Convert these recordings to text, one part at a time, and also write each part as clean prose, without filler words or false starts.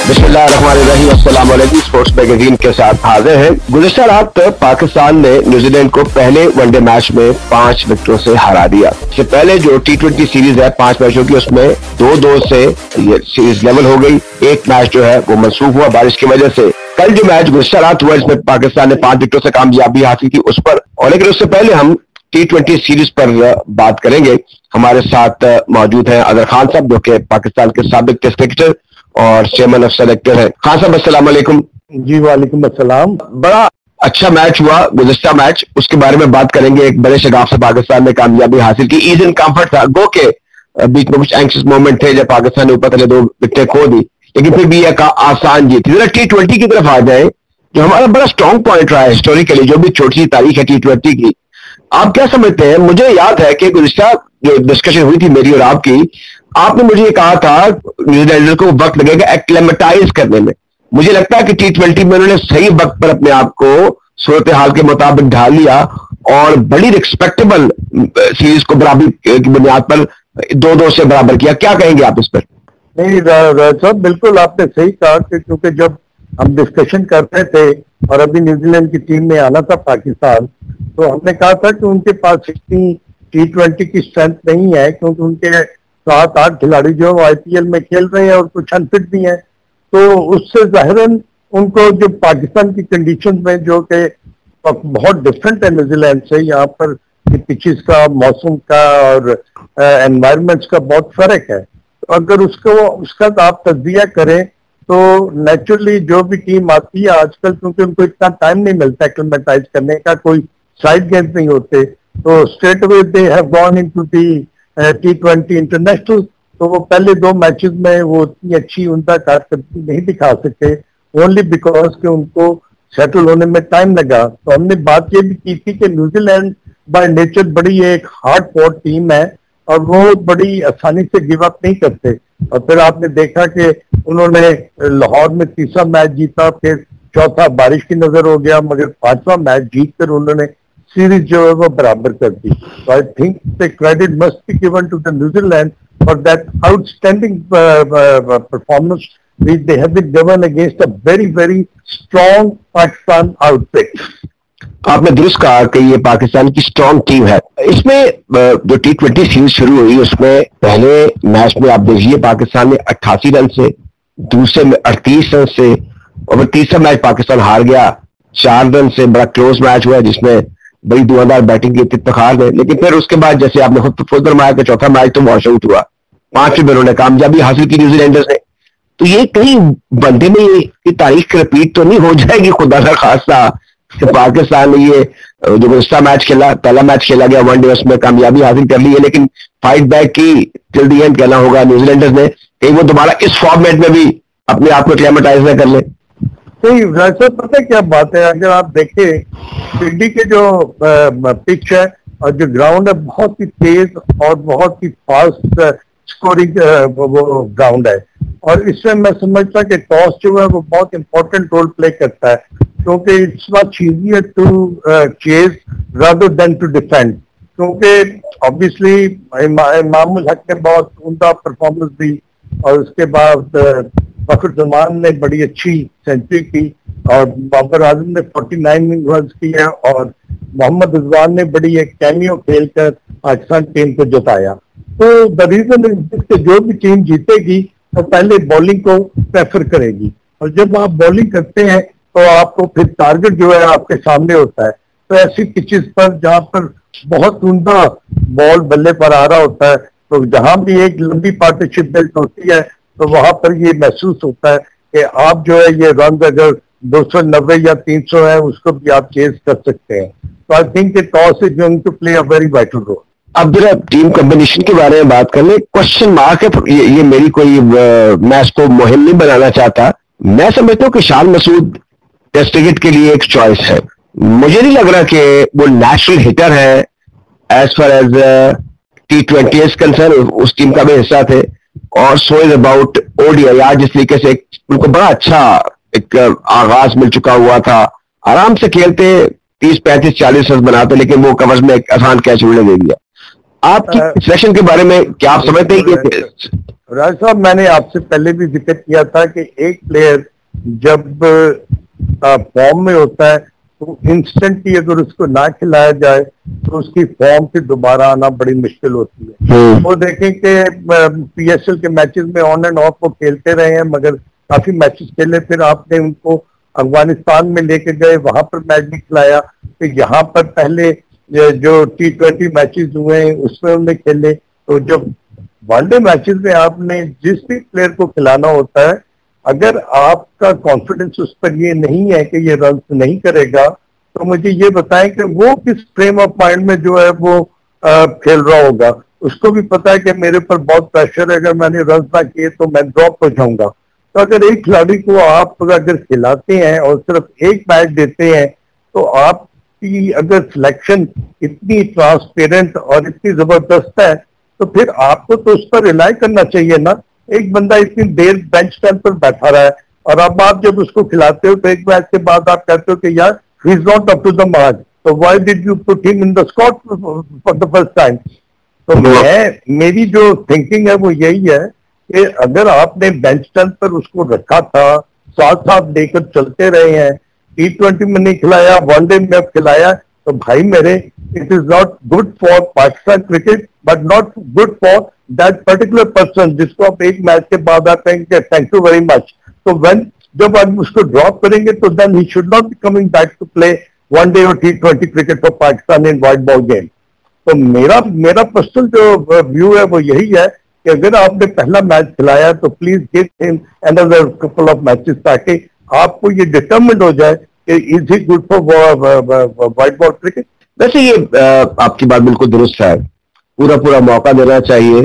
बिस्मिल्लाहिर्रहमानिर्रहीम। अस्सलाम वालेकुम। स्पोर्ट्स मैगजीन के साथ हाजिर हैं। गुज़िश्ता रात पाकिस्तान ने न्यूजीलैंड को पहले वनडे मैच में 5 विकेटों से हरा दिया। इससे पहले जो T20 सीरीज है 5 मैचों की, उसमें 2-2 से ये सीरीज लेवल हो गई। एक मैच जो है वो मनसूख हुआ बारिश की वजह से। कल जो मैच गुज़िश्ता रात हुआ इसमें पाकिस्तान ने 5 विकेटों से कामयाबी हासिल की उस पर, और लेकिन उससे पहले हम T20 सीरीज पर बात करेंगे। हमारे साथ मौजूद हैं अजहर खान साहब, जो कि पाकिस्तान के साबिक टेस्ट क्रिकेटर और चेयरमैन ऑफ सेलेक्टर है। खान साहब अस्सलाम वालेकुम। जी वालेकुम अस्सलाम। बड़ा अच्छा मैच हुआ गुज़िश्ता मैच, उसके बारे में बात करेंगे। एक बड़े शगाफ से पाकिस्तान ने कामयाबी हासिल की। ईज इन कंफर्ट था, गो के बीच में कुछ एंक्शियस मोमेंट थे जब पाकिस्तान ने ऊपर तले 2 विकेटें खो दी, लेकिन फिर भी एक आसान जीत। जरा T20 की तरफ आ जाए, जो हमारा बड़ा स्ट्रॉन्ग पॉइंट रहा है हिस्टोरिकली, जो भी छोटी सी तारीख है T20 की। आप क्या समझते हैं? मुझे याद है कि गुज़िश्ता जो डिस्कशन हुई थी मेरी और आपकी, आपने मुझे ये कहा था न्यूजीलैंडर को वक्त लगेगा एक्लेमेटाइज करने में। मुझे लगता है कि T20 में उन्होंने सही वक्त पर अपने आप को सूरत हाल के मुताबिक ढाल लिया और बड़ी रिस्पेक्टेबल सीरीज को बराबरी की बुनियाद पर 2-2 से बराबर किया। क्या कहेंगे आप इस पर? नहीं साहब, बिल्कुल आपने सही कहा कि क्योंकि जब हम डिस्कशन कर रहे थे और अभी न्यूजीलैंड की टीम में आना था पाकिस्तान, तो हमने कहा था कि उनके पास इतनी T20 की स्ट्रेंथ नहीं है, क्योंकि उनके 7-8 खिलाड़ी जो IPL में खेल रहे हैं और कुछ अनफिट भी हैं। तो उससे जाहिरन उनको जो पाकिस्तान की कंडीशन में, जो कि बहुत डिफरेंट है न्यूजीलैंड से, यहाँ पर पिचेस का, मौसम का और एनवायरमेंट्स का बहुत फर्क है। तो अगर उसका आप तज्जिया करें तो नेचुरली जो भी टीम आती है आजकल, क्योंकि उनको इतना टाइम नहीं मिलता एक्लेमेटाइज करने का, कोई साइड गेम्स नहीं होते, तो straight away they have gone into the T20 international. तो वो पहले 2 मैचेस में वो इतनी अच्छी उनका कारकर्दगी नहीं दिखा सके, ओनली बिकॉज कि उनको सेटल होने में टाइम लगा। तो हमने बात ये भी की थी कि न्यूजीलैंड बाय नेचर बड़ी एक हार्ड फॉर्ट टीम है और वो बड़ी आसानी से गिव अप नहीं करते। और फिर आपने देखा कि उन्होंने लाहौर में 3रा मैच जीता, फिर 4था बारिश की नजर हो गया, मगर 5वां मैच जीत कर उन्होंने सीरीज जो है वो बराबर कर दी। तो I think the credit must be given to the New Zealand for that outstanding performance which they have been given against a very very strong Pakistan outfit. आपने दुरुस्त कहा कि ये पाकिस्तान की स्ट्रॉन्ग टीम है। इसमें जो T20 सीरीज शुरू हुई उसमें पहले मैच में आप देखिए पाकिस्तान ने 88 रन से, दूसरे में 38 रन से, और फिर तीसरा मैच पाकिस्तान हार गया 4 रन से। बड़ा क्लोज मैच हुआ जिसमें बड़ी धुआंधार बैटिंग की थी इफ्तिखार ने, लेकिन फिर उसके बाद जैसे आपने खुद फरमाया कि चौथा मैच तो वॉश आउट हुआ। 5वें में उन्होंने कामयाबी हासिल की न्यूजीलैंडर्स ने। तो ये कहीं बनते में ये तारीख रिपीट तो नहीं हो जाएगी खुदा ना खासा कि पाकिस्तान ने ये जो गुज़िश्ता मैच खेला, पहला मैच खेला गया वनडे, उसमें कामयाबी हासिल कर ली है, लेकिन फाइट बैक की टिल दी एंड कहना होगा न्यूजीलैंडर्स ने, कहीं वो दोबारा इस फॉर्मेट में भी अपने आप को एक्लेमेटाइज न कर ले। नहीं वैसे पता क्या बात है, अगर आप देखें दिल्ली के जो पिच है और जो ग्राउंड है बहुत ही तेज और बहुत ही फास्ट स्कोरिंग वो ग्राउंड है, और इसमें मैं समझता कि टॉस जो है वो बहुत इंपॉर्टेंट रोल प्ले करता है, क्योंकि it's much easier to chase rather than to defend. क्योंकि ऑब्वियसली इमामुल हक ने बहुत उम्दा परफॉर्मेंस दी और उसके बाद फखर जमान ने बड़ी अच्छी सेंचुरी की और बाबर आजम ने 49 रन किया और मोहम्मद रिजवान ने बड़ी एक कैमियो खेलकर पाकिस्तान टीम को जिताया। तो द रीजन इज कि जो भी टीम जीतेगी तो पहले बॉलिंग को प्रेफर करेगी, और जब आप बॉलिंग करते हैं तो आपको फिर टारगेट जो है आपके सामने होता है। तो ऐसी पिचेस पर जहां पर बहुत उम्दा बॉल बल्ले पर आ रहा होता है, तो जहां भी एक लंबी पार्टनरशिप बिल्ट होती है तो वहां पर ये महसूस होता है कि आप जो है ये रन अगर 290 या 300 है उसको भी आप चेज कर सकते हैं। तो I think toss is going to play a very vital role. अब जरा टीम कॉम्बिनेशन के बारे में बात कर ले। क्वेश्चन मार्क है ये मेरी कोई मैं इसको मुहिम नहीं बनाना चाहता। मैं समझता हूँ कि शान मसूद टेस्ट क्रिकेट के लिए एक चॉइस है। मुझे नहीं लग रहा कि वो नेशनल हिटर है as far as T20 is concern. उस टीम का भी हिस्सा थे और सो इज अबाउट ODI। आज जिस तरीके से उनको बड़ा अच्छा एक आगाज मिल चुका हुआ था, आराम से खेलते 30, 35, 40 रन बनाते, लेकिन वो कवर्स में एक आसान कैच उड़ने दे दिया। आपकी सिलेक्शन के बारे में क्या आप समझते हैं कि राज साहब, मैंने आपसे पहले भी जिक्र किया था कि एक प्लेयर जब फॉर्म में होता है तो इंस्टेंटली अगर उसको ना खिलाया जाए तो उसकी फॉर्म से दोबारा आना बड़ी मुश्किल होती है। वो देखें कि पीएसएल के मैचेस में ऑन एंड ऑफ वो खेलते रहे हैं, मगर काफी मैचेस खेले, फिर आपने उनको अफगानिस्तान में लेके गए, वहां पर मैच भी खिलाया, फिर यहाँ पर पहले जो T20 मैचेस हुए उसमें उन्होंने खेले। तो जब वनडे मैचेस में आपने जिस भी प्लेयर को खिलाना होता है, अगर आपका कॉन्फिडेंस उस पर ये नहीं है कि ये रन नहीं करेगा, तो मुझे ये बताएं कि वो किस फ्रेम ऑफ माइंड में जो है वो खेल रहा होगा। उसको भी पता है कि मेरे पर बहुत प्रेशर है, अगर मैंने रन ना किए तो मैं ड्रॉप हो जाऊंगा। तो अगर एक खिलाड़ी को आप अगर खिलाते हैं और सिर्फ एक मैच देते हैं, तो आपकी अगर सिलेक्शन इतनी ट्रांसपेरेंट और इतनी जबरदस्त है, तो फिर आपको तो उस पर रिलाई करना चाहिए ना। एक बंदा इतनी देर बेंच स्टैंड पर बैठा रहा है और अब आप जब उसको खिलाते हो तो एक मैच के बाद आप कहते हो कि यार he is not up to the mark, तो why did you put him in the squad for the first time. तो मेरी जो थिंकिंग है वो यही है कि अगर आपने बेंच स्टैंड पर उसको रखा था, साथ साथ लेकर चलते रहे हैं, T20 में नहीं खिलाया, वनडे में अब खिलाया, तो भाई मेरे, it is not good for Pakistan cricket but not good for that particular person जिसको आप एक मैच के बाद आप कहेंगे थैंक यू वेरी मच। तो व्हेन जब आप उसको ड्रॉप करेंगे तो then he should not be coming back to play one day और T20 cricket for Pakistan in white ball game. तो मेरा पर्सनल जो व्यू है वो यही है कि अगर आपने पहला मैच खिलाया तो please give him another couple of matches, ताकि आपको ये डिटरमिन्ड हो जाए कि is he good for white ball cricket. वैसे ये आपकी बात बिल्कुल दुरुस्त है, पूरा मौका देना चाहिए,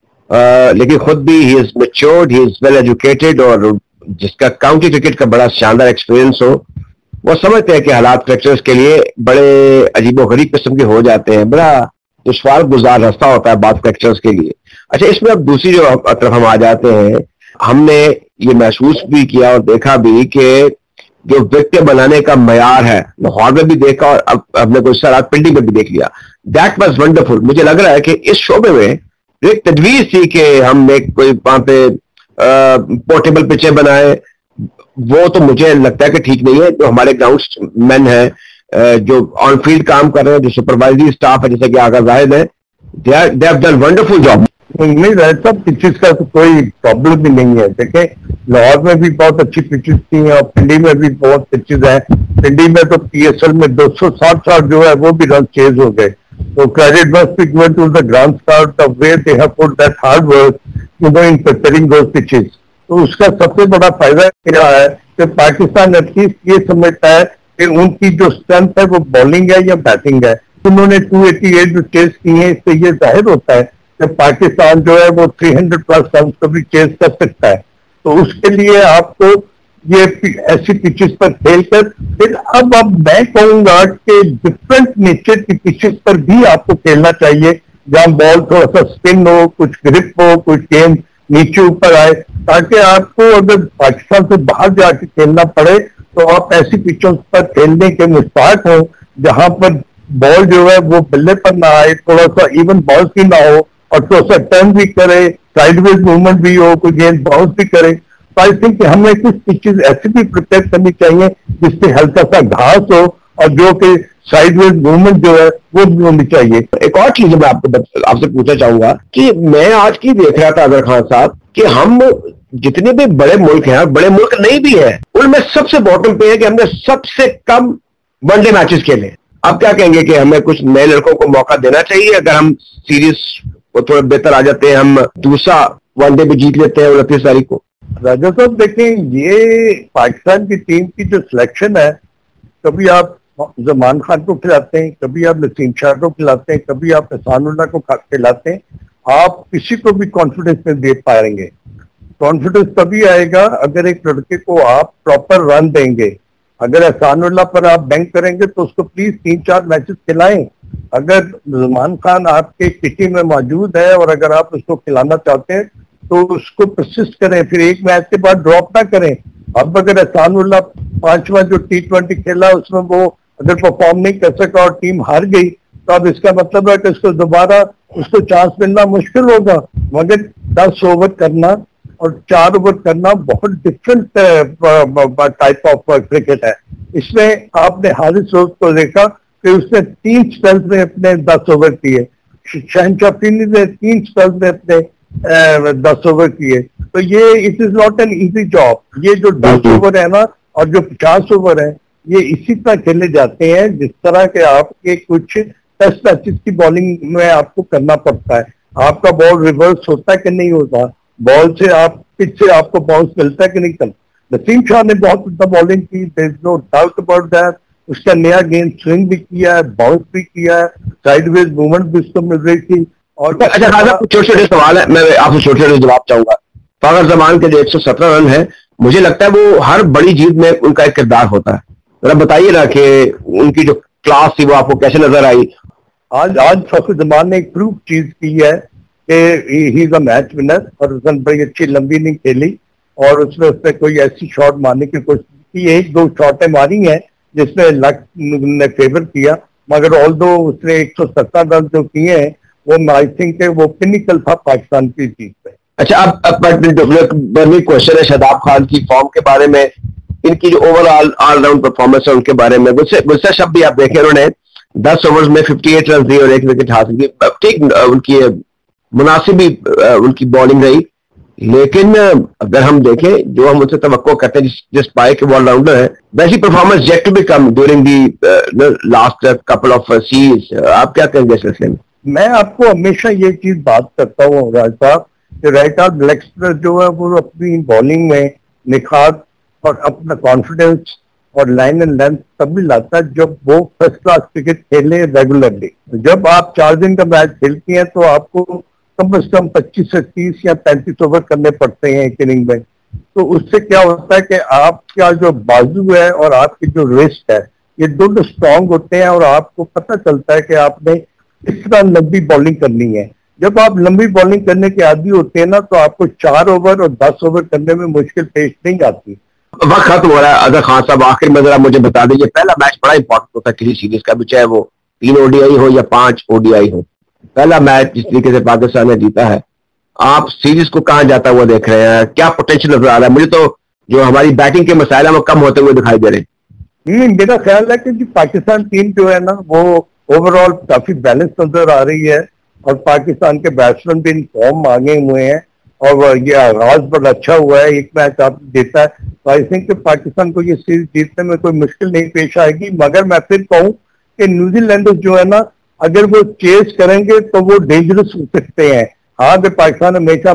लेकिन खुद भी he is matured, he is well educated, और जिसका काउंटी क्रिकेट का बड़ा शानदार एक्सपीरियंस हो, वो समझते हैं कि हालात क्रिकेटर्स के लिए बड़े अजीबोगरीब किस्म के हो जाते हैं, बड़ा दुश्वार गुजार रास्ता होता है बात क्रिकेटर्स के लिए। अच्छा, इसमें अब दूसरी जो तरफ हम आ जाते हैं, हमने ये महसूस भी किया और देखा भी कि जो विकेट बनाने का मयार है, लाहौर में भी देखा और अब हमने कोई सारा पिंडी में भी देख लिया, दैट वाज वंडरफुल। मुझे लग रहा है कि इस शोबे में एक तजवीज थी कि हम एक कोई वहां पे पोर्टेबल पिचें बनाए, वो तो मुझे लगता है कि ठीक नहीं है। जो हमारे ग्राउंड मैन है, जो ऑन फील्ड काम कर रहे हैं, जो सुपरवाइजरी स्टाफ है, जैसे कि आगा जाहिद है, they have done wonderful job. नहीं रहता, पिचेस का तो कोई प्रॉब्लम भी नहीं है। देखें, लाहौर में भी बहुत अच्छी पिचेस थी और पिंडी में भी बहुत पिचेस हैं। पिंडी में तो पीएसएल में 260 जो है वो भी रन चेज हो गए। तो credit must be given to the ground staff the way they have put that hard work in preparing those pitches. तो उसका सबसे बड़ा फायदा क्या है कि पाकिस्तान एटलीस्ट ये समझता है कि उनकी जो स्ट्रेंथ है वो बॉलिंग है या बैटिंग है। उन्होंने 288 जो चेज की है, इससे ये जाहिर होता है कि पाकिस्तान जो है वो 300 प्लस रन को भी चेज कर सकता है। तो उसके लिए आपको ये ऐसी पिचेस पर खेलकर फिर अब मैं कहूंगा कि डिफरेंट नेचर की पिचेस पर भी आपको खेलना चाहिए, जहां बॉल थोड़ा सा स्पिन हो, कुछ ग्रिप हो, कुछ गेंद नीचे ऊपर आए, ताकि आपको अगर पाकिस्तान से बाहर जाके खेलना पड़े तो आप ऐसी पिचों पर खेलने के मुस्ताक हो जहां पर बॉल जो है वो बल्ले पर ना आए, थोड़ा सा इवन बॉल की ना हो और थोड़ा सा टर्न भी करे, साइडवेज मूवमेंट भी हो, कोई गेंद बाउंस भी करे। तो आई थिंक हमें कुछ पिचेस ऐसी भी प्रिपेयर करनी चाहिए जिससे हल्का सा घास हो और जो कि साइडवेज मूवमेंट जो है वो भी होनी चाहिए। एक और चीज मैं आपसे पूछना चाहूंगा कि मैं आज की देख रहा था अजहर खान साहब कि हम जितने भी बड़े मुल्क हैं, बड़े मुल्क नहीं भी हैं, उनमें सबसे बॉटम पे है कि हमने सबसे कम वनडे मैचेस खेले। आप क्या कहेंगे कि हमें कुछ नए लड़कों को मौका देना चाहिए? अगर हम सीरीज को थोड़ा बेहतर आ जाते हैं, हम दूसरा वनडे भी जीत लेते हैं 29 तारीख को। राजा साहब देखें, ये पाकिस्तान की टीम की जो सिलेक्शन है, कभी आप जमान खान को खिलाते हैं, कभी आप नसीम शाह को खिलाते हैं, कभी आप एहसानुल्लाह को खिलाते हैं, आप किसी को भी कॉन्फिडेंस में दे पाएंगे। कॉन्फिडेंस तभी आएगा अगर एक लड़के को आप प्रॉपर रन देंगे। अगर एहसानुल्लाह पर आप बैंक करेंगे तो उसको प्लीज 3-4 मैचेस खिलाएं। अगर जमान खान आपके किटी में मौजूद है और अगर आप उसको खिलाना चाहते हैं तो उसको परसिस्ट करें, फिर एक मैच के बाद ड्रॉप ना करें। अब अगर एहसानुल्लाह 5वां जो T20 खेला उसमें वो अगर परफॉर्म नहीं कर सका और टीम हार गई, तो अब इसका मतलब है कि उसको दोबारा उसको चांस मिलना मुश्किल होगा। मगर 10 ओवर करना और 4 ओवर करना बहुत डिफरेंट टाइप ऑफ क्रिकेट है। इसमें आपने हारिस रोज को देखा कि उसने 3 स्पेल्स में अपने 10 ओवर किए, शहनशाह अफरीदी ने 3 स्पेल्स में अपने 10 ओवर किए। तो ये it is not an easy job. ये जो 10 ओवर है ना और जो 50 ओवर है, ये इसी तरह खेले जाते हैं जिस तरह के आपके कुछ टेस्ट मैचेस की बॉलिंग में आपको करना पड़ता है। आपका बॉल रिवर्स होता है कि नहीं होता, बॉल से आप पिच से आपको बाउंस मिलता है कि नहीं करता। नसीम शाह ने बहुत अच्छा बॉलिंग की, there is no doubt about that. उसका नया गेंद स्विंग भी किया है, बाउंस भी किया है, साइडवेज मूवमेंट भी उसको मिल रही थी। और अच्छा खासा छोटे छोटे सवाल है, मैं आपसे छोटे छोटे जवाब चाहूंगा। फाखर जमान के जो 117 रन है, मुझे लगता है वो हर बड़ी जीत में उनका एक किरदार होता है। जरा बताइए ना कि उनकी जो क्लास थी वो आपको कैसे नजर आई? आज फाखर जमान ने एक प्रूफ चीज की है कि he is a match winner, और उसने बड़ी अच्छी लंबी नहीं खेली और उसने कोई ऐसी शॉट मारने की कोशिश की। 1-2 शॉटें मारी हैं जिसमें लक ने फेवर किया, मगर ऑल दो उसने 117 रन जो किए हैं वो आई थिंक वो पिनिकल था पाकिस्तान की जीत पे। अच्छा, अब क्वेश्चन है शादाब खान की फॉर्म के बारे में, इनकी जो ओवरऑल ऑलराउंड परफॉर्मेंस है उनके बारे में। गुस्सा शब्द भी आप देखें, उन्होंने 10 ओवर्स में 58 रन दिए और 1 विकेट हासिल की। ठीक, उनकी मुनासिब भी उनकी बॉलिंग रही, लेकिन अगर हम देखें जो हम उनसे तवक्को करते हैं जिस पाए के ऑलराउंडर है, वैसी performance yet to be come during the last couple of series. आप क्या कहेंगे इस सिलसिले में? मैं आपको हमेशा ये चीज बात करता हूँ राज साहब कि राइट आर्म लेग स्पिनर जो है वो अपनी बॉलिंग में निखार और अपना कॉन्फिडेंस और लाइन एंड लेंथ तभी लाता है जब वो फर्स्ट क्लास क्रिकेट खेले रेगुलरली। जब आप 4 दिन का मैच खेलती हैं तो आपको कम से कम 25 से 30 या 35 ओवर करने पड़ते हैं एक इनिंग में। तो उससे क्या होता है कि आपका जो बाजू है और आपकी जो रिस्ट है, ये दोनों स्ट्रांग होते हैं और आपको पता चलता है कि आपने इस तरह लंबी बॉलिंग करनी है। जब आप लंबी बॉलिंग करने के आदी होते हैं ना, तो आपको 4 ओवर और 10 ओवर करने में मुश्किल पेश नहीं आती। वक्त खत्म हो रहा है। अजहर खान साहब, आखिर में जरा मुझे बता दीजिए, पहला मैच बड़ा इंपॉर्टेंट होता है किसी सीरीज का भी, चाहे वो 3 ओडीआई हो या 5 ओडीआई हो। पहला मैच जिस तरीके से पाकिस्तान ने जीता है, आप सीरीज को कहां जाता हुआ देख रहे हैं? क्या पोटेंशियल नजर आ रहा है? मुझे तो जो हमारी बैटिंग के मसाइल है वो कम होते हुए दिखाई दे रहे हैं। मेरा ख्याल है कि पाकिस्तान टीम जो है ना वो ओवरऑल काफी बैलेंस नजर आ रही है और पाकिस्तान के बैट्समैन भी इन फॉर्म आगे हुए हैं और ये आगाज बड़ा अच्छा हुआ है। एक मैच आप जीता है तो आई थिंक पाकिस्तान को ये सीरीज जीतने में कोई मुश्किल नहीं पेश आएगी। मगर मैं फिर कहूँ कि न्यूजीलैंडर्स जो है ना, अगर वो चेस करेंगे तो वो डेंजरस हो सकते हैं। हाँ, अगर पाकिस्तान हमेशा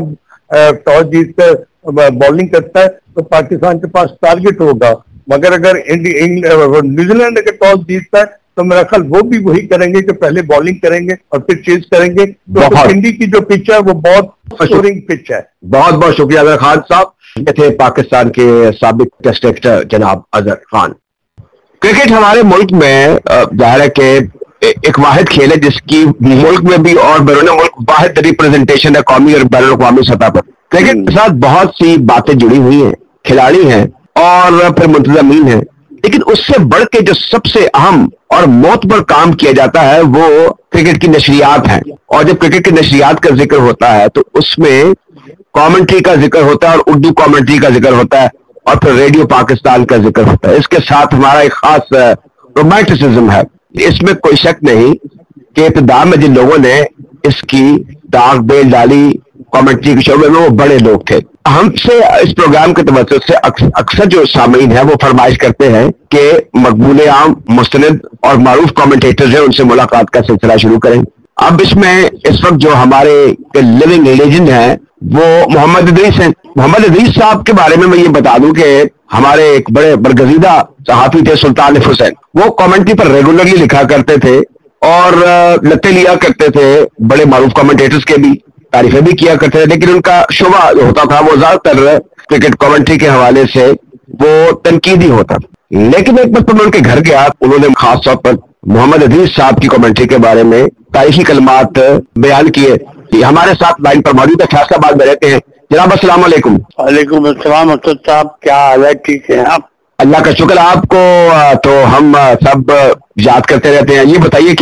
टॉस जीतकर बॉलिंग करता है तो पाकिस्तान के पास टारगेट होगा, मगर अगर न्यूजीलैंड अगर टॉस जीतता है तो मेरा ख्याल वो भी वही करेंगे कि पहले बॉलिंग करेंगे और फिर चेज करेंगे। तो पिंडी की जो पिच है वो बहुत स्कोरिंग पिच है। बहुत बहुत शुक्रिया अजहर खान साहब। ये थे पाकिस्तान के साबिक टेस्ट क्रिकेटर जनाब अजहर खान। क्रिकेट हमारे मुल्क में जाहिर है कि एक वाहिद खेल है जिसकी मुल्क में भी और बैरून मुल्क वाहिद रिप्रेजेंटेशन है कौमी और बैरून अवी सतह पर। क्रिकेट के साथ बहुत सी बातें जुड़ी हुई हैं, खिलाड़ी हैं और फिर मुंतजमीन हैं, लेकिन उससे बढ़ के जो सबसे अहम और मोतबर काम किया जाता है वो क्रिकेट की नशरियात है। और जब क्रिकेट की नशरियात का जिक्र होता है तो उसमें कमेंट्री का जिक्र होता है और उर्दू कमेंट्री का जिक्र होता है और फिर रेडियो पाकिस्तान का जिक्र होता है। इसके साथ हमारा एक खास रोमांटिसिज्म है। इसमें कोई शक नहीं कि इब्तिदा में जिन लोगों ने इसकी दाग बेल डाली कमेंट्री के शोबे में वो बड़े लोग थे। हमसे इस प्रोग्राम के तवज्जुह से अक्सर जो सामीन है वो फरमाइश करते हैं कि मकबूल आम, मुस्तनद और मारूफ कमेंटेटर्स हैं उनसे मुलाकात का सिलसिला शुरू करें। अब इसमें इस वक्त जो हमारे लिविंग लेजेंड हैं वो मोहम्मद इदरीस हैं। मोहम्मद इदरीस साहब के बारे में मैं ये बता दूं कि हमारे एक बड़े बरगजीदा सहाफी थे सुल्तान हुसैन। वो कमेंट्री पर रेगुलरली लिखा करते थे और लत्ते लिया करते थे बड़े मारूफ कमेंटेटर्स के भी, तारीफें भी किया करते थे, लेकिन उनका शुबा जो होता था वो ज्यादातर क्रिकेट कमेंट्री के हवाले से वो तनकीदी होता। लेकिन एक बार मैं उनके घर गया, उन्होंने खास तौर पर मोहम्मद इदरीस साहब की कमेंट्री के बारे में तारीखी कलमात बयान किए। हमारे साथ लाइन पर मौजूद है, फैसलाबाद में रहते हैं। जनाब अस्सलाम वालेकुम। वालेकुम अस्सलाम असद साहब, क्या हाल है? ठीक है आप? अल्लाह का शुक्र। आपको तो हम सब याद करते रहते हैं। ये बताइए कि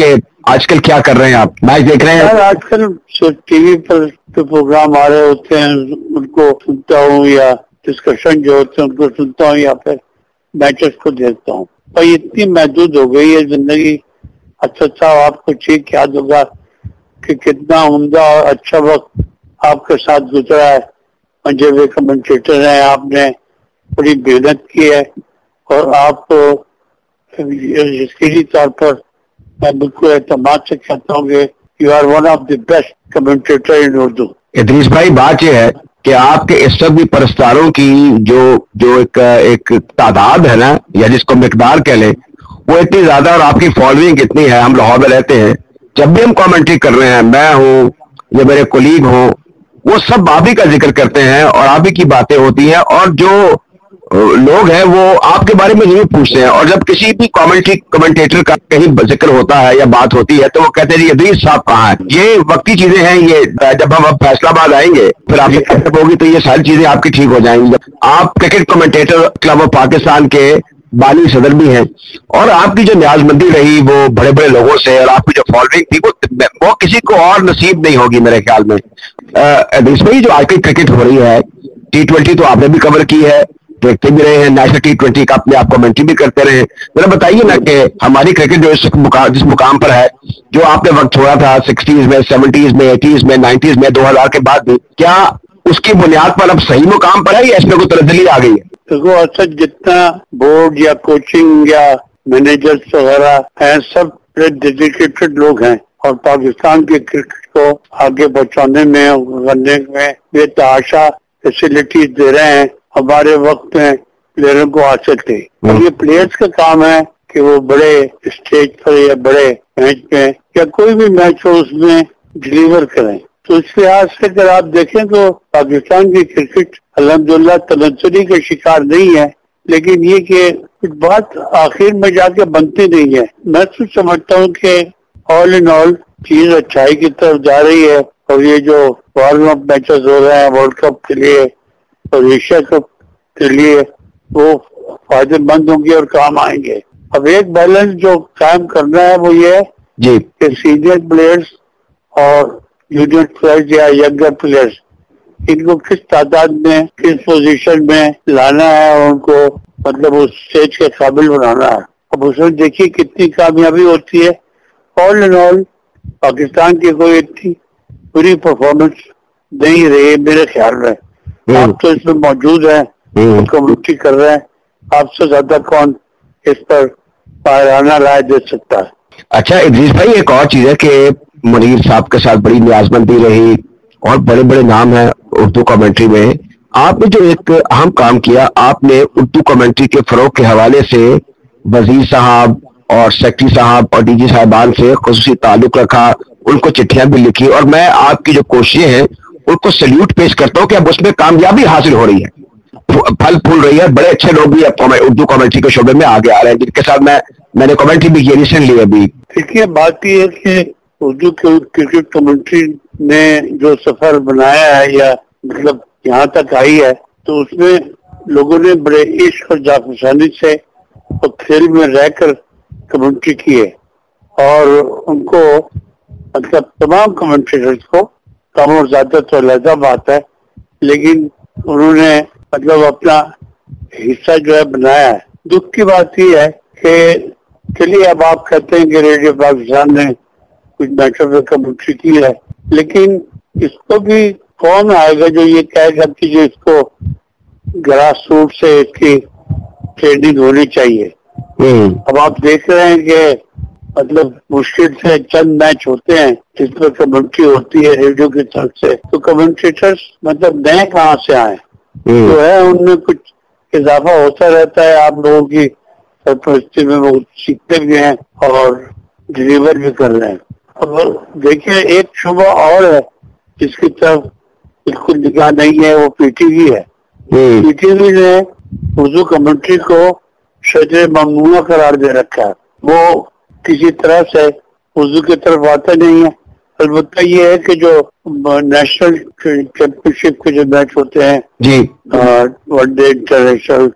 आजकल क्या कर रहे हैं आप, मैच देख रहे हैं? आजकल टीवी पर जो प्रोग्राम आ रहे होते हैं उनको सुनता हूँ, या डिस्कशन जो होते हैं उनको सुनता हूँ, या फिर मैचेस को देखता हूँ। और इतनी महदूद हो गई है जिंदगी। अच्छा आपको ठीक याद होगा कि कितना उम्दा और अच्छा वक्त आपके साथ गुजरा है। और जब एक कमेंटेटर हैं, आपने बड़ी मेहनत की है और आप यकीनी तौर पर मैं बिल्कुल एतमाद से कहता हूँ कि you are one of the best commentator in Urdu. Idris भाई, बात यह है कि आपके इस सब भी परस्तारों की जो एक तादाद है ना, या जिसको मिकदार कह लें, वो इतनी ज्यादा, और आपकी फॉलोइंग कितनी है। हम लाहौर में रहते हैं, जब भी हम कमेंट्री कर रहे हैं, मैं हूँ या मेरे कोलीग हो, वो सब आप ही का जिक्र करते हैं और आप ही की बातें होती हैं, और जो लोग हैं वो आपके बारे में जरूर पूछते हैं। और जब किसी भी कमेंटेटर का कहीं जिक्र होता है या बात होती है तो वो कहते हैं जी इदरीस साहब कहाँ हैं। ये वक्ती चीजें हैं, ये जब हम अब फैसलाबाद आएंगे फिर आपकी कैटअप होगी तो ये सारी चीजें आपकी ठीक हो जाएंगी। आप cricket commentator club of Pakistan के बानी सदर भी हैं, और आपकी जो न्याजमंदी रही वो बड़े बड़े लोगों से, और आपकी जो फॉलोइंग थी वो किसी को और नसीब नहीं होगी मेरे ख्याल में। इदरीस भाई, जो आजकल क्रिकेट हो रही है, T20 तो आपने भी कवर की है, देखते भी रहे हैं, नेशनल T20 का अपने आप कमेंट्री भी करते रहे। जरा बताइए ना कि हमारी क्रिकेट जो जिस मुकाम पर है, जो आपने वक्त छोड़ा था 60s में, 70s में, 80s में, 90s में, 2000 के बाद भी, क्या उसकी बुनियाद पर अब सही मुकाम पर है या इसमें कोई तब्दीली आ गई है? देखो, अच्छा जितना बोर्ड या कोचिंग या मैनेजर्स वगैरह हैं, सब डेडिकेटेड लोग हैं और पाकिस्तान के क्रिकेट को आगे पहुंचाने में करने में बेतहाशा फैसिलिटीज दे रहे हैं। हमारे वक्त में प्लेयरों को हासिल थे। अब ये प्लेयर्स का काम है कि वो बड़े स्टेज पर या बड़े मैच में या कोई भी मैच हो उसमें डिलीवर करें। तो इस लिहाज से अगर आप देखें तो पाकिस्तान की क्रिकेट अल्हम्दुलिल्लाह तनज़्ज़ुरी के शिकार नहीं है, लेकिन ये कि कुछ बात आखिर में जाके बनती नहीं है। मैं तो समझता हूँ कि ऑल इन ऑल चीज अच्छाई की तरफ जा रही है, और ये जो वार्म अप मैचेस हो रहे हैं वर्ल्ड कप के लिए और एशिया कप के लिए, वो फायदेमंद होंगे और काम आएंगे। अब एक बैलेंस जो कायम करना है वो ये है जी कि सीनियर प्लेयर्स और जूनियर प्लेयर्स या यंगर प्लेयर्स, इनको किस तादाद में, किस पोजीशन में लाना है और उनको मतलब उस स्टेज के काबिल बनाना है। अब उसमें देखिए कितनी कामयाबी होती है। ऑल इन ऑल पाकिस्तान की कोई इतनी बुरी परफॉर्मेंस नहीं रही मेरे ख्याल में। आप तो इसमें मौजूद हैं, कमेंट्री कर रहे हैं, आपसे ज्यादा कौन इस पर पायराना राय दे सकता है। अच्छा इदरीस भाई, एक और चीज है कि मुनीर साहब के साथ बड़ी न्याजमंदी रही और बड़े बड़े नाम हैं उर्दू कमेंट्री में। आपने जो एक अहम काम किया, आपने उर्दू कमेंट्री के फरोग के हवाले से वजीर साहब और सेक्रेटरी साहब और डीजी साहिबान से खुसूसी ताल्लुक रखा, उनको चिट्ठियां भी लिखी, और मैं आपकी जो कोशिशें हैं उनको सल्यूट पेश करता हूँ कि अब उसमें कामयाबी हासिल हो रही है, फल फूल रही है। बड़े अच्छे लोग भी अब उर्दू कमेंट्री के शोबे में आगे आ रहे हैं, जिनके साथ मैंने कमेंट्री भी की रिसेंटली अभी। देखिए, बात यह है कि उर्दू क्रिकेट कमेंट्री ने जो सफर बनाया है या मतलब यहाँ तक आई है, तो उसमें लोगों ने बड़े इश्क और जाफरसानी से और खेल में रहकर कमेंट्री की है, और उनको मतलब तमाम कमेंट्रेटर्स को कम और ज्यादा तो अलग बात है, लेकिन उन्होंने मतलब अपना हिस्सा जो है बनाया है। दुख की बात यह है कि चलिए अब आप कहते हैं कि रेडियो पाकिस्तान ने कुछ मैचों में कमेंट्री की है, लेकिन इसको भी कौन आएगा जो ये कहेगा कि जो इसको ग्रास रूट से इसकी ट्रेनिंग होनी चाहिए। अब आप देख रहे हैं कि मतलब मुश्किल से चंद मैच होते हैं जिसमें कमेंट्री होती है रेडियो की तरफ से, तो कमेंट्रेटर्स मतलब नए कहाँ से आए, जो है उनमें कुछ इजाफा होता रहता है। आप लोगों की सरपरस्ती में वो सीखते भी हैं और डिलीवर भी कर रहे हैं। अब देखिए, एक शुबा और है जिसकी तरफ बिल्कुल निगाह नहीं है, वो पीटीवी है। पीटीवी ने उर्दू कमेंट्री को शजर ममनूआ करार दे रखा है। वो किसी तरह से उर्दू की तरफ आता नहीं है। अलबत्ता ये है कि जो नेशनल चैंपियनशिप के जो मैच होते हैं जी, वनडे, इंटरनेशनल,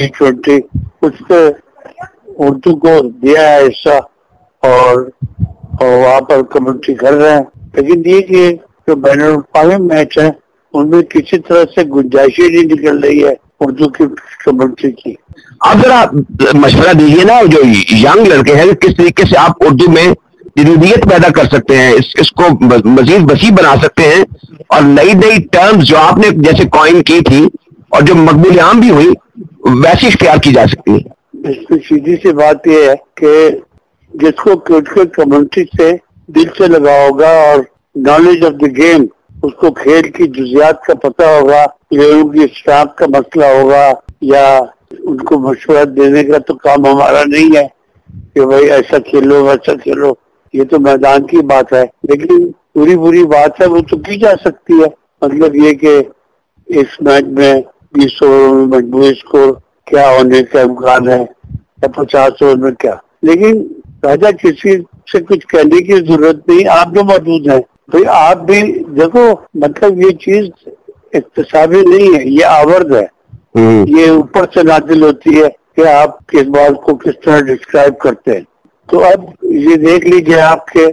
T20, उस पर उर्दू को दिया है हिस्सा, और और वहाँ पर कमेंट्री कर रहे हैं, लेकिन ये कि जो बैन मैच है उनमें किसी तरह से गुंजाइश ही नहीं निकल रही है उर्दू की कमेंट्री की। आप जरा मशवरा दीजिए ना, जो यंग लड़के हैं किस तरीके से आप उर्दू में जदीदियत पैदा कर सकते हैं, इसको मजीद वसी बना सकते हैं, और नई नई टर्म्स जो आपने जैसे कॉइन की थी और जो मकबूल आम भी हुई वैसी इख्तियार की जा सकती है। इसमें सीधी सी बात यह है कि जिसको क्रिकेट कमेंट्री से दिल से लगा होगा और नॉलेज ऑफ द गेम, उसको खेल की जुजियात का पता होगा, प्लेयरों की स्टाफ का मसला होगा, या उनको मशवरा देने का तो काम हमारा नहीं है कि भाई ऐसा खेलो वैसा खेलो, ये तो मैदान की बात है। लेकिन पूरी बुरी बात है वो तो की जा सकती है, मतलब ये कि इस मैच में 20 ओवर में मजबूरी स्कोर क्या होने का इम्कान है या 50 ओवर में क्या। लेकिन राजा किसी से कुछ कहने की जरूरत नहीं, आप जो मौजूद हैं भाई आप भी देखो, मतलब ये चीज इक्तसाबी नहीं है, ये आवर्द है, ये ऊपर से नाजिल होती है कि आप किस बात को किस तरह डिस्क्राइब करते हैं। तो अब ये देख लीजिए आपके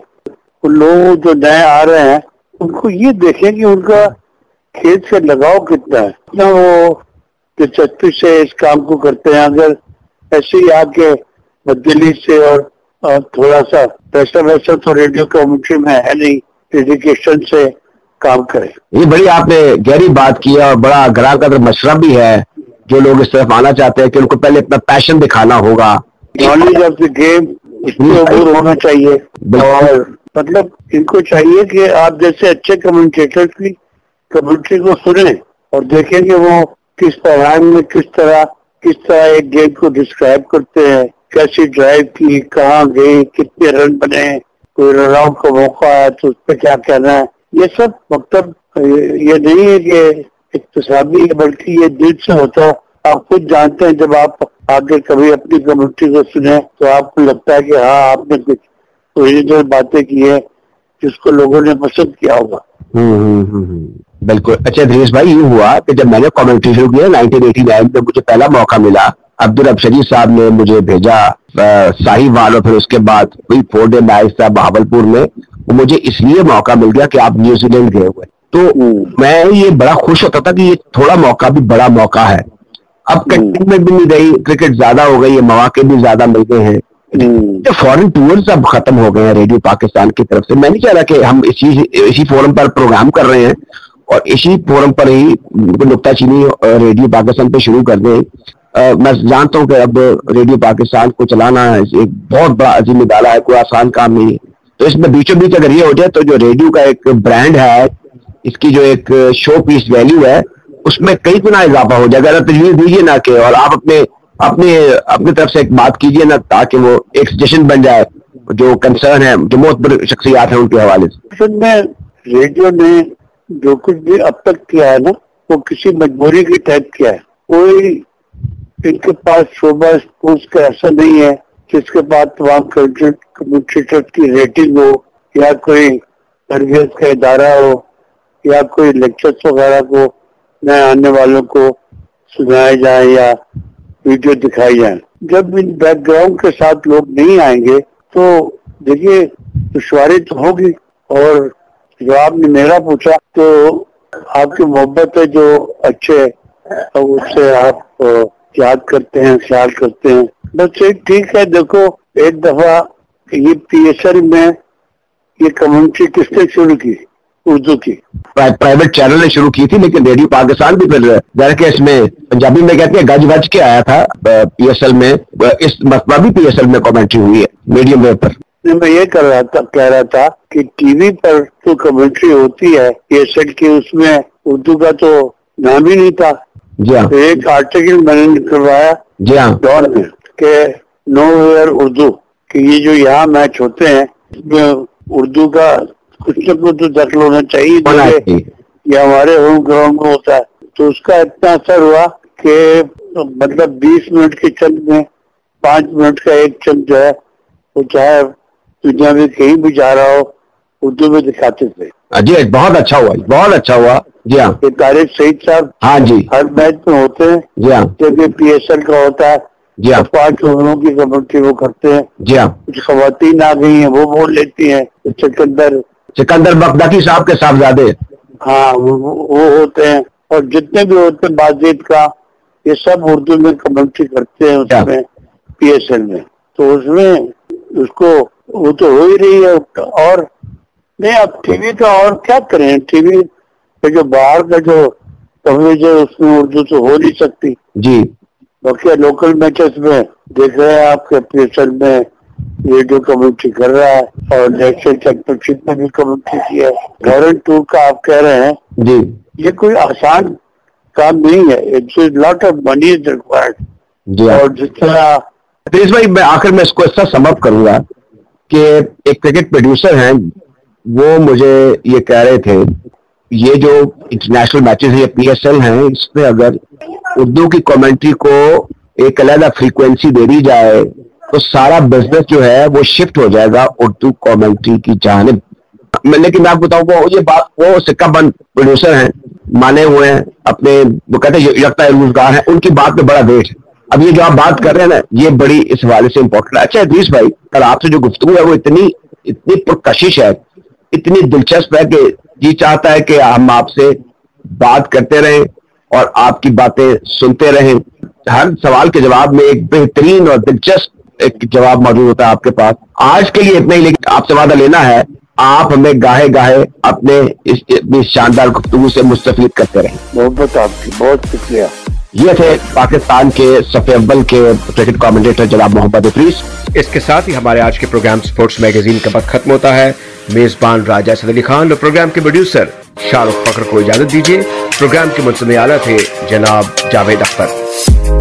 लोग जो नए आ रहे हैं उनको ये देखें कि उनका खेत से लगाव कितना है, कितना वो दिलचस्पी से इस काम को करते हैं। अगर ऐसे ही आके बदली से और थोड़ा सा वैसा वैसा तो रेडियो कमेंट्री में है नहीं, डेडिकेशन से काम करें। ये बड़ी आपने गहरी बात की है और बड़ा गहरा का मशवरा भी है। जो लोग इस तरफ आना चाहते हैं कि उनको पहले अपना पैशन दिखाना होगा, नॉलेज ऑफ द गेम इसमें अबूर होना चाहिए, और मतलब इनको चाहिए कि आप जैसे अच्छे कमेंटेटर की कमेंट्री को सुने और देखें कि वो किस पैराम में किस तरह एक गेम को डिस्क्राइब करते हैं, कैसी ड्राइव की, कहाँ गई, कितने रन बने, कोई रन आउट का मौका आया तो उस पर क्या कहना है। ये सब मतलब ये नहीं है कि इक्तसाबी है, बल्कि ये दिल से होता है। आप खुद जानते हैं जब आप आगे कभी अपनी कमेंट्री को सुने तो आपको लगता है कि हाँ आपने कुछ ओरिजिनल बातें की है जिसको लोगों ने पसंद किया होगा। बिल्कुल। अच्छा इदरीस भाई, ये हुआ कि जब मैंने कमेंट्री शुरू किया 1989 में, मुझे पहला मौका मिला, अब्दुल अफशरी साहब ने मुझे भेजा साहिवाल, और फिर उसके बाद कोई 4 डे मैच था बहावलपुर में, वो मुझे इसलिए मौका मिल गया कि आप न्यूजीलैंड गए हुए। तो मैं ये बड़ा खुश होता था कि ये थोड़ा मौका भी बड़ा मौका है। अब कंटेनमेंट भी नहीं रही, क्रिकेट ज्यादा हो गई है, मौके भी ज्यादा मिल गए हैं, जो फॉरेन टूर्स अब खत्म हो गए हैं रेडियो पाकिस्तान की तरफ से। मैं नहीं चाह रहा कि हम इसी फोरम पर प्रोग्राम कर रहे हैं और इसी फोरम पर ही नुक्ताचीनी रेडियो पाकिस्तान पे शुरू कर दें। मैं जानता हूं कि अब रेडियो पाकिस्तान को चलाना एक बहुत बड़ा जिम्मेदारी है, कोई आसान काम नहीं है। तो इसमें बीचों बीच अगर ये हो जाए तो जो रेडियो का एक ब्रांड है, इसकी जो एक शो पीस वैल्यू है, उसमें कई गुना इजाफा हो जाएगा। अगर तजवीज दीजिए ना कि, और आप अपनी तरफ से एक बात कीजिए ना, ताकि वो एक सजेशन बन जाए जो कंसर्न है, जो बहुत बड़ी शख्सियात है उनके हवाले से। रेडियो ने जो कुछ भी अब तक किया है ना, वो किसी मजबूरी की टाइप किया है। कोई इनके पास शोबा स्पोर्ट्स का ऐसा नहीं है जिसके पास तमाम कमेंटेटर की रेटिंग हो, या कोई तरबियत का इदारा हो, या कोई लेक्चर्स वगैरह को नए आने वालों को सुनाए जाए या वीडियो दिखाई जाए। जब इन बैकग्राउंड के साथ लोग नहीं आएंगे तो देखिए दुश्वारी तो होगी। और जो आपने मेरा पूछा तो आपकी मोहब्बत है जो अच्छे, तो उससे आप याद करते हैं, ख्याल करते हैं, बस एक ठीक है। देखो एक दफा ये PSL में ये कमेंट्री किसने शुरू की, उर्दू की प्राइवेट चैनल ने शुरू की थी, लेकिन रेडियो पाकिस्तान भी फिर जरा के इसमें पंजाबी में कहते हैं गज वज के आया था PSL में। इस मसला भी PSL में कमेंट्री हुई है मीडियम वेव पर। मैं ये कह रहा था कि टीवी पर जो कमेंट्री होती है PSL की, उसमें उर्दू का तो नाम ही नहीं था। जी हाँ। एक आर्टिकल मैंने निकलवाया जी हाँ दौर में कि नोवेयर उर्दू, कि ये जो यहाँ मैच होते हैं इसमें उर्दू का कुछ न कुछ तो दखल होना चाहिए, ये हमारे होम ग्राउंड में होता है। तो उसका इतना असर हुआ कि मतलब 20 मिनट के चंद में 5 मिनट का एक चंद जो है वो चाहे दुनिया में कहीं भी जा रहा हो उर्दू में दिखाते थे। जी बहुत अच्छा हुआ, बहुत अच्छा हुआ। जी हाँ। तारिक सईद साहब हाँ जी हर मैच में होते हैं। जी हाँ। जब ये PSL का होता है जी हाँ। तो 5 ओवरों की कमेंट्री वो करते हैं। जी हाँ। कुछ खवातीन आ गई हैं, वो बोल लेती हैं। सिकंदर बगदादी साहब के साहबजादे, हाँ, वो होते हैं। और जितने भी होते हैं बातचीत का, ये सब उर्दू में कमेंट्री करते हैं उसमें, PSL में। तो उसमें उसको वो तो हो ही रही है। और नहीं, अब टीवी का और क्या करें, टीवी पे जो बाहर का जो कवरेज है उसमें उर्दू तो हो नहीं सकती जी। बाकी लोकल मैचेस में देख रहे हैं आपके PSL में रेडियो कमेंट्री कर रहा है, और नेशनल चैंपियनशिप में भी कमेंट्री किया है। फॉरेन टूर का आप कह रहे हैं जी। ये कोई आसान काम नहीं है। It's lot of money is required. जी। और जिस तरह तेज भाई, मैं आखिर में इसको ऐसा समअप करूंगा कि एक क्रिकेट प्रोड्यूसर हैं, वो मुझे ये कह रहे थे, ये जो इंटरनेशनल मैचेस है, PSL हैं, इसमें अगर उर्दू की कमेंट्री को एक अलग फ्रीक्वेंसी दे दी जाए तो सारा बिजनेस जो है वो शिफ्ट हो जाएगा उर्दू कमेंट्री की जानिब। लेकिन मैं आपको बताऊं, वो सिक्का बंद प्रोड्यूसर हैं, माने हुए हैं अपने, वो कहते हैं यकता रोजगार है, उनकी बात में बड़ा वेट है। अब ये जो आप बात कर रहे हैं ना, ये बड़ी इस हवाले से इम्पोर्टेंट है। अच्छा इदरीस भाई, कल आपसे जो गुफ्तगू है वो इतनी पुरकशिश है, इतनी दिलचस्प है कि जी चाहता है कि हम आपसे बात करते रहें और आपकी बातें सुनते रहें। हर सवाल के जवाब में एक बेहतरीन और दिलचस्प एक जवाब मौजूद होता है आपके पास। आज के लिए इतना ही, लेकिन आपसे वादा लेना है, आप हमें गाहे गाहे अपने इस शानदार गुफ्तगू से मुस्तफीद करते रहें। मोहब्बत आपकी, बहुत शुक्रिया। ये थे पाकिस्तान के सफ़े अव्वल के क्रिकेट कमेंटेटर जनाब मोहम्मद इदरीस। इसके साथ ही हमारे आज के प्रोग्राम स्पोर्ट्स मैगजीन का वक्त खत्म होता है। मेजबान राजा सद अली खान और प्रोग्राम के प्रोड्यूसर शाहरुख फखर को इजाजत दीजिए। प्रोग्राम के मुंतज़िम आला थे जनाब जावेद अख्तर।